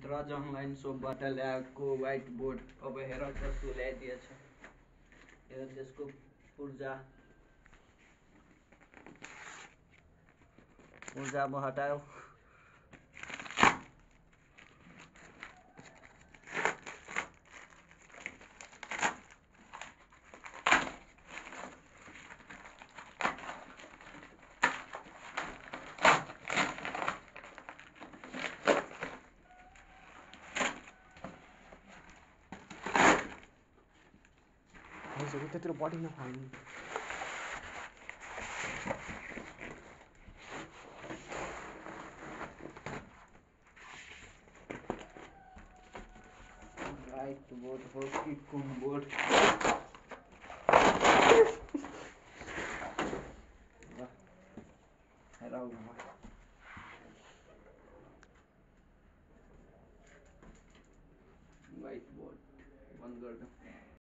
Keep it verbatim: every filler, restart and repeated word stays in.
राज online सोपबाट ल्याएको white board अब हेर कस्तो ल्याइदिएछ। हेर त्यसको ऊर्जा ऊर्जा म हटायो। त्यतिर बडी नखानु। व्हाइट बोर्ड हो कि कुन बोर्ड? व्हाइट बोर्ड बंद कर दो।